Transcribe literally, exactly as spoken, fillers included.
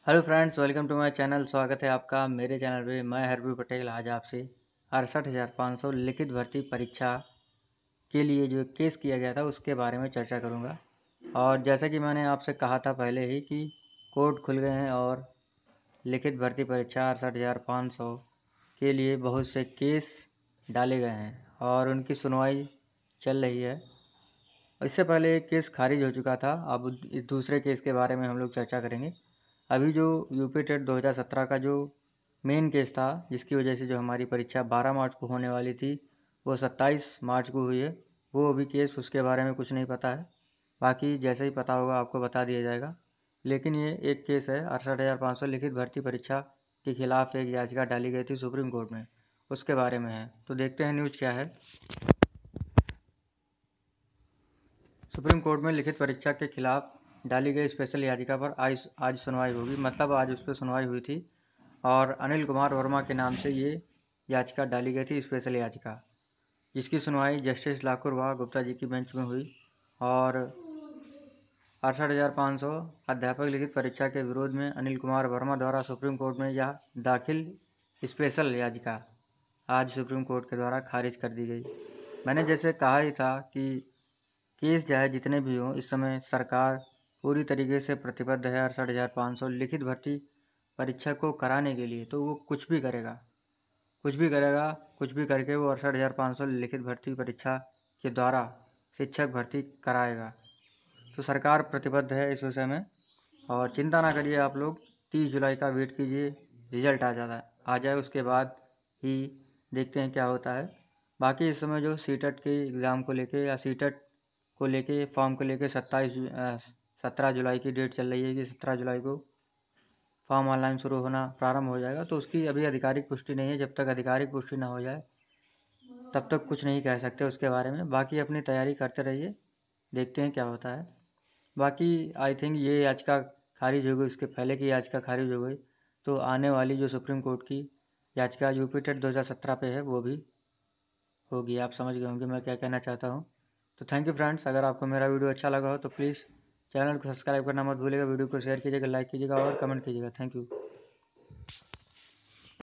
Hello friends, welcome to my channel. स्वागत है आपका मेरे चैनल पे। मैं हरबी पटेल आज आपसे अड़सठ हज़ार पाँच सौ लिखित भर्ती परीक्षा के लिए जो केस किया गया था उसके बारे में चर्चा करूंगा। और जैसा कि मैंने आपसे कहा था पहले ही कि कोर्ट खुल गए हैं और लिखित भर्ती परीक्षा अड़सठ हज़ार पाँच सौ के लिए बहुत से केस डाले गए हैं और उनकी सुनवाई चल रही है। इससे पहले एक केस खारिज हो चुका था, अब इस दूसरे केस के बारे में हम लोग चर्चा करेंगे। अभी जो यूपी टेट दो हज़ार सत्रह का जो मेन केस था, जिसकी वजह से जो हमारी परीक्षा बारह मार्च को होने वाली थी वो सत्ताईस मार्च को हुई है। वो अभी केस, उसके बारे में कुछ नहीं पता है। बाकी जैसे ही पता होगा आपको बता दिया जाएगा। लेकिन ये एक केस है, अड़सठ हज़ार पाँच सौ लिखित भर्ती परीक्षा के खिलाफ एक याचिका डाली गई थी सुप्रीम कोर्ट में, उसके बारे में है। तो देखते हैं न्यूज़ क्या है। सुप्रीम कोर्ट में लिखित परीक्षा के खिलाफ डाली गई स्पेशल याचिका पर आज आज सुनवाई होगी। मतलब आज उस पर सुनवाई हुई थी और अनिल कुमार वर्मा के नाम से ये याचिका डाली गई थी, स्पेशल याचिका, जिसकी सुनवाई जस्टिस लाकुर व गुप्ता जी की बेंच में हुई। और अड़सठ हज़ार पाँच सौ अध्यापक लिखित परीक्षा के विरोध में अनिल कुमार वर्मा द्वारा सुप्रीम कोर्ट में यह दाखिल स्पेशल याचिका आज सुप्रीम कोर्ट के द्वारा खारिज कर दी गई। मैंने जैसे कहा ही था कि केस चाहे जितने भी हों, इस समय सरकार पूरी तरीके से प्रतिबद्ध है अड़सठ हज़ार पाँच सौ लिखित भर्ती परीक्षा को कराने के लिए। तो वो कुछ भी करेगा, कुछ भी करेगा, कुछ भी करके वो अड़सठ हज़ार पाँच सौ लिखित भर्ती परीक्षा के द्वारा शिक्षक भर्ती कराएगा। तो सरकार प्रतिबद्ध है इस विषय में। और चिंता ना करिए आप लोग, तीस जुलाई का वेट कीजिए, रिजल्ट आ जाता आ जाए, उसके बाद ही देखते हैं क्या होता है। बाकी इस समय जो सीटेट के एग्ज़ाम को लेके या सीटेट को लेके फॉर्म को लेके सत्ताईस सत्रह जुलाई की डेट चल रही है कि सत्रह जुलाई को फॉर्म ऑनलाइन शुरू होना प्रारंभ हो जाएगा। तो उसकी अभी आधिकारिक पुष्टि नहीं है। जब तक आधिकारिक पुष्टि ना हो जाए तब तक कुछ नहीं कह सकते उसके बारे में। बाकी अपनी तैयारी करते रहिए, देखते हैं क्या होता है। बाकी आई थिंक ये याचिका खारिज हो गई, उसके पहले की याचिका खारिज हो गई। तो आने वाली जो सुप्रीम कोर्ट की याचिका यूपी टेट दो हज़ार सत्रह पे है वो भी होगी। आप समझ गए होंगे मैं क्या कहना चाहता हूँ। तो थैंक यू फ्रेंड्स। अगर आपको मेरा वीडियो अच्छा लगा हो तो प्लीज़ चैनल को सब्सक्राइब करना मत भूलिएगा, वीडियो को शेयर कीजिएगा, लाइक कीजिएगा और कमेंट कीजिएगा। Thank you.